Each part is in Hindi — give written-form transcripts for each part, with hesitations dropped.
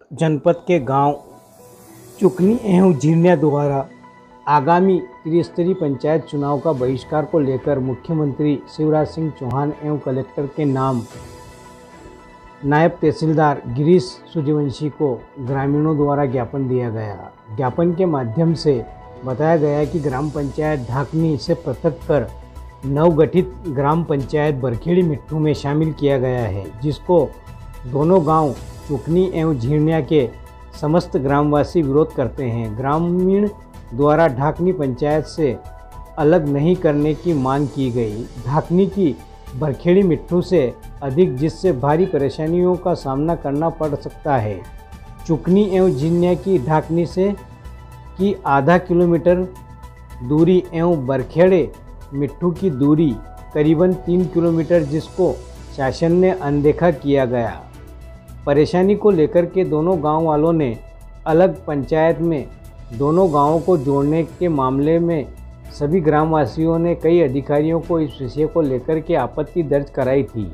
जनपद के गांव चुकनी एवं झिरनिया द्वारा आगामी त्रिस्तरीय पंचायत चुनाव का बहिष्कार को लेकर मुख्यमंत्री शिवराज सिंह चौहान एवं कलेक्टर के नाम नायब तहसीलदार गिरीश सूर्यवंशी को ग्रामीणों द्वारा ज्ञापन दिया गया। ज्ञापन के माध्यम से बताया गया कि ग्राम पंचायत ढाकनी से पृथक कर नवगठित ग्राम पंचायत बरखेड़ी मिट्ठू में शामिल किया गया है, जिसको दोनों गांव चुकनी एवं झिरनिया के समस्त ग्रामवासी विरोध करते हैं। ग्रामीण द्वारा ढाकनी पंचायत से अलग नहीं करने की मांग की गई। ढाकनी की बरखेड़ी मिट्ठू से अधिक, जिससे भारी परेशानियों का सामना करना पड़ सकता है। चुकनी एवं झिरनिया की ढाकनी से की आधा किलोमीटर दूरी एवं बरखेड़े मिट्ठू की दूरी करीबन 3 किलोमीटर, जिसको शासन ने अनदेखा किया गया। परेशानी को लेकर के दोनों गांव वालों ने अलग पंचायत में दोनों गांवों को जोड़ने के मामले में सभी ग्रामवासियों ने कई अधिकारियों को इस विषय को लेकर के आपत्ति दर्ज कराई थी,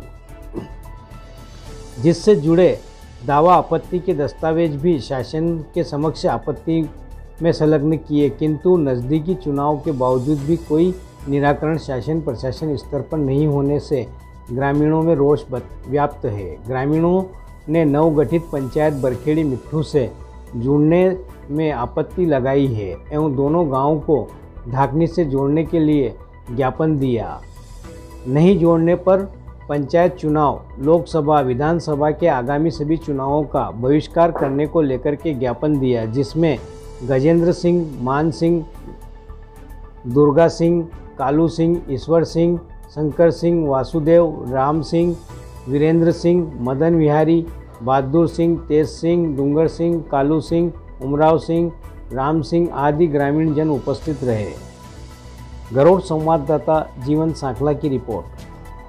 जिससे जुड़े दावा आपत्ति के दस्तावेज भी शासन के समक्ष आपत्ति में संलग्न किए, किंतु नज़दीकी चुनाव के बावजूद भी कोई निराकरण शासन प्रशासन स्तर पर नहीं होने से ग्रामीणों में रोष व्याप्त है। ग्रामीणों ने नवगठित पंचायत बरखेड़ी मिट्ठू से जुड़ने में आपत्ति लगाई है एवं दोनों गांवों को ढाकनी से जोड़ने के लिए ज्ञापन दिया। नहीं जोड़ने पर पंचायत चुनाव, लोकसभा, विधानसभा के आगामी सभी चुनावों का बहिष्कार करने को लेकर के ज्ञापन दिया, जिसमें गजेंद्र सिंह, मान सिंह, दुर्गा सिंह, कालू सिंह, ईश्वर सिंह, शंकर सिंह, वासुदेव, राम सिंह, वीरेंद्र सिंह, मदन विहारी, बहादुर सिंह, तेज सिंह, डूंगर सिंह, कालू सिंह, उमराव सिंह, राम सिंह आदि ग्रामीण जन उपस्थित रहे। गरुड़ संवाददाता जीवन सांखला की रिपोर्ट।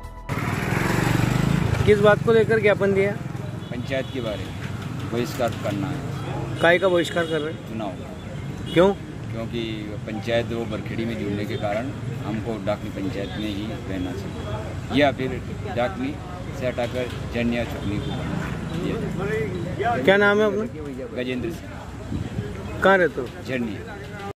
किस बात को लेकर ज्ञापन दिया? पंचायत के बारे में बहिष्कार करना है। काय का बहिष्कार कर रहे हैं? चुनाव। क्यों? क्योंकि पंचायत दो बरखेड़ी में जुड़ने के कारण हमको डाकनी पंचायत में ही रहना चाहिए, या फिर डाकनी से हटाकर झिरनिया चुकनी को बढ़ना। क्या नाम है अपना? गजेंद्र सिंह। कहाँ रहते हो? झिरनिया।